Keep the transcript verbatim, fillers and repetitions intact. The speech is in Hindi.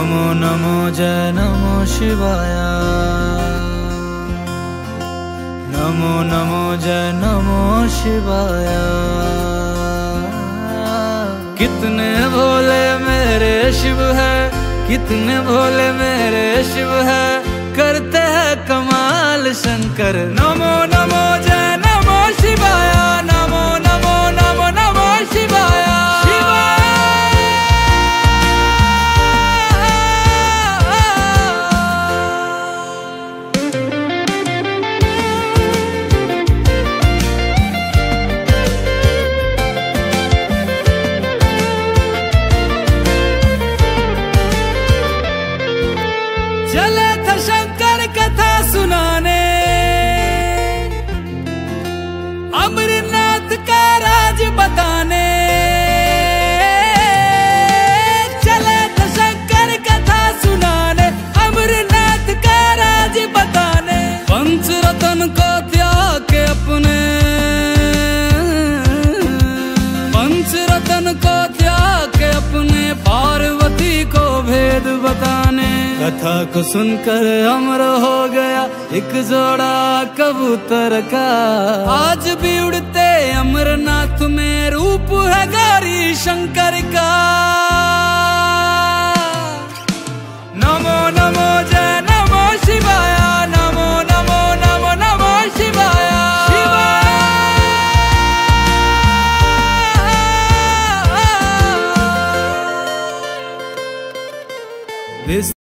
नमो नमो जय नमो शिवाय, नमो नमो जय नमो शिवाय। कितने भोले मेरे शिव है, कितने भोले मेरे शिव है, करते हैं कमाल शंकर। नमो नमो जय नमो शिवाय, नमो नमो नमो नमो शिवाय। चले थे शंकर कथा सुनाने, अमरनाथ का राज बताने। चले थे शंकर कथा सुनाने, अमरनाथ का राज बताने। पंच रतन को त्याग के अपने, पंच रतन को त्याग के अपने, पार्वती को भेद बताने। कथा को सुनकर अमर हो गया एक जोड़ा कबूतर का। आज भी उड़ते अमरनाथ में रूप है गौरी शंकर का। नमो नमो जय नमो शिवाय, नमो नमो नमो नमो शिवाय। शिवाय